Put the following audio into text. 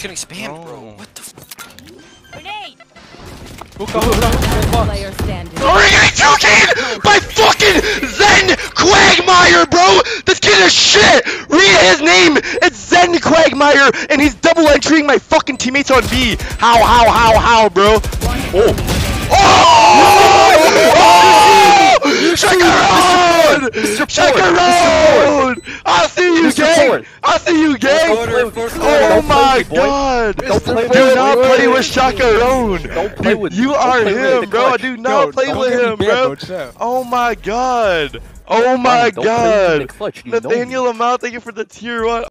getting spammed, bro. What the f? Grenade! Player standing. We're getting 2K'd by fucking Zen Quagmire, bro! This kid is shit! Read his name! It's Zen Quagmire, and he's double entering my fucking teammates on B. How, bro? Check around! Check around! I see you, gang! I see you, gang! Oh my god! Do not play with Chacarone! You are him, bro! Do not play with him, bro! Oh my god! Oh my god! Nathaniel Amount, thank you for the tier 1.